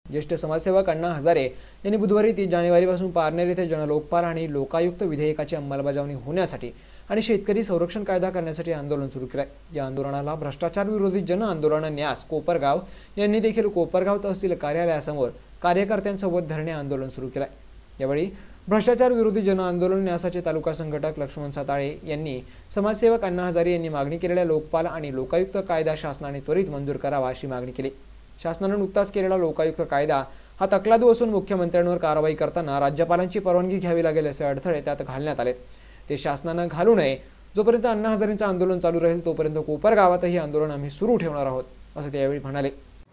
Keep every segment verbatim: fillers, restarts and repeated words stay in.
ज्येष्ठ समाजसेवक अण्णा हजारे यांनी बुधवारी तीस जानेवारीपासून पारनेर येथे जनलोकपाल आणि लोकायुक्त विधेयकाची अंमलबजावणी होण्यासाठी आणि शेतकरी संरक्षण कायदा करण्यासाठी आंदोलन सुरू केले। या आंदोलनाला भ्रष्टाचार विरोधी जन आंदोलन न्यास कोपरगाव यांनी देखील कोपरगाव तहसील कार्यालयासमोर कार्यकर्त्यांसोबत धरणे आंदोलन सुरू केले। यावेळी भ्रष्टाचार विरोधी जन आंदोलन न्यासाचे तालुका संघटक लक्ष्मण साताळे यांनी समाजसेवक अण्णा हजारे यांनी मागणी केलेल्या लोकपाल आणि लोकायुक्त कायदा शासनाने त्वरित मंजूर करावा अशी मागणी केली। शासनाने नुकताच केलेला लोकायुक्त कायदा हा तकलादू असून मुख्यमंत्र्यांवर कारवाई करताना राज्यपालांची परवानगी घ्यावी लागेल असे अडथळे त्यात घालण्यात आले। ते शासनाने घालू नये। जोपर्यंत अण्णा हजारेंचे आंदोलन चालू राहील तोपर्यंत कोपरगावातही आंदोलन आम्ही सुरू ठेवणार आहोत असे ते यावेळी म्हणाले।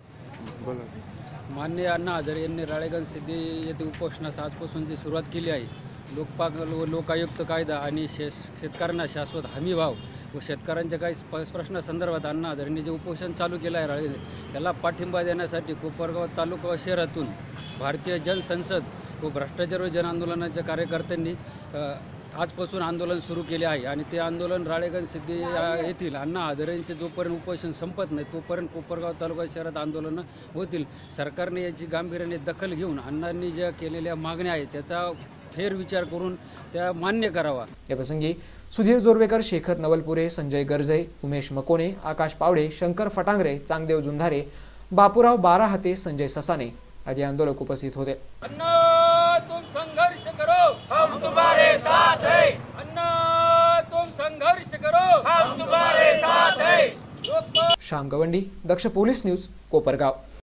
माननीय अण्णा हजारे यांनी राळेगण सिद्धी येथे उपोषणास आजपासून जी सुरुवात केली आहे, लोकपाल व लोकायुक्त कायदा आणि शे शेतकऱ्यांना शाश्वत हमी भाव व शेतकऱ्यांच्या काही प्रश्नासंदर्भात अण्णा हजारेंनी जे उपोषण चालू केलं आहे राळे त्याला पाठिंबा देण्यासाठी कोपरगाव तालुका व शहरातून भारतीय जनसंसद व भ्रष्टाचार व जन आंदोलनाच्या कार्यकर्त्यांनी आजपासून आंदोलन सुरू केले आहे आणि ते आंदोलन राळेगण सिद्धी येथील अण्णा हजारेंचे जोपर्यंत उपोषण संपत नाही तोपर्यंत कोपरगाव तालुका शहरात आंदोलनं होतील। सरकारने याची गांभीर्याने दखल घेऊन अण्णांनी ज्या केलेल्या मागण्या आहेत त्याचा फेर विचार करून त्या मान्य करावा। या प्रसंगी सुधीर जोरवेकर, शेखर नवलपुरे, संजय गर्जे, उमेश मकोने, आकाश पावडे, शंकर फटांगरे, चांगदेव जुंधारे, बापूराव बाराहाते, संजय ससाने आदि आंदोलक उपस्थित होते। अन्ना तुम संघर्ष करो, हम तुम्हारे साथ हैं। अन्ना तुम संघर्ष करो, हम तुम्हारे साथ हैं। श्याम गवंडी, दक्ष पोलीस न्यूज, कोपरगाव।